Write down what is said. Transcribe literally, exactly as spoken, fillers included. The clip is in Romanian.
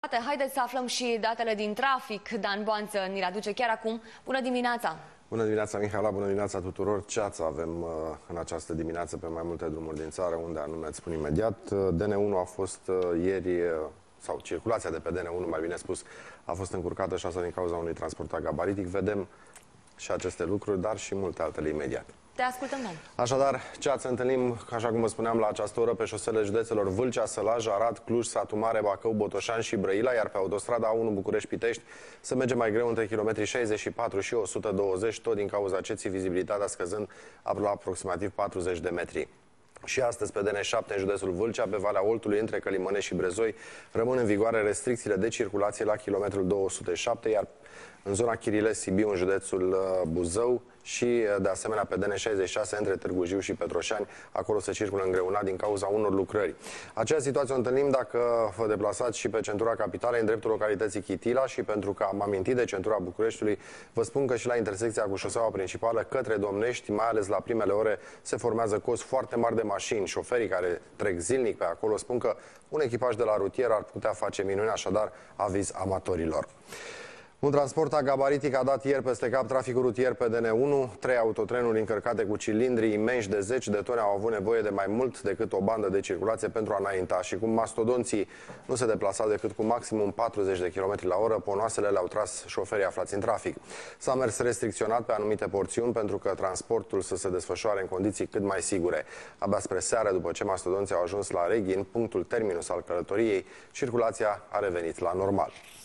Haideți să aflăm și datele din trafic. Dan Boanță ni le aduce chiar acum. Bună dimineața! Bună dimineața, Mihaela, bună dimineața tuturor. Ceață avem uh, în această dimineață pe mai multe drumuri din țară, unde anume îți spun imediat. D N unu a fost uh, ieri, uh, sau circulația de pe D N unu, mai bine spus, a fost încurcată și asta din cauza unui transport gabaritic. Vedem și aceste lucruri, dar și multe altele imediat. Te ascultăm, Dan. Așadar, ceață întâlnim, așa cum vă spuneam, la această oră pe șosele județelor Vâlcea, Sălaj, Arad, Cluj, Satu Mare, Bacău, Botoșani și Brăila, iar pe autostrada A unu București-Pitești se merge mai greu între kilometrii șaizeci și patru și o sută douăzeci, tot din cauza ceții, vizibilitatea scăzând la aproximativ patruzeci de metri. Și astăzi, pe D N șapte, în județul Vâlcea, pe Valea Oltului, între Călimănești și Brezoi, rămân în vigoare restricțiile de circulație la kilometrul două sute șapte, iar în zona Chiriles-Sibiu, în județul Buzău, și de asemenea pe D N șaizeci și șase, între Târgu Jiu și Petroșani, acolo se circulă îngreunat din cauza unor lucrări. Aceea situație o întâlnim dacă vă deplasați și pe centura capitalei, în dreptul localității Chitila, și pentru că am amintit de centura Bucureștiului, vă spun că și la intersecția cu șoseaua principală către Domnești, mai ales la primele ore, se formează cozi foarte mari de mașini. Șoferii care trec zilnic pe acolo spun că un echipaj de la rutier ar putea face minuni, așadar aviz amatorilor. Un transport gabaritic a dat ieri peste cap traficul rutier pe D N unu. Trei autotrenuri încărcate cu cilindri imensi de zeci de tone au avut nevoie de mai mult decât o bandă de circulație pentru a înainta. Și cum mastodonții nu se deplasau decât cu maximum patruzeci de kilometri la oră, ponoasele le-au tras șoferii aflați în trafic. S-a mers restricționat pe anumite porțiuni pentru că transportul să se desfășoare în condiții cât mai sigure. Abia spre seară, după ce mastodonții au ajuns la Reghin, punctul terminus al călătoriei, circulația a revenit la normal.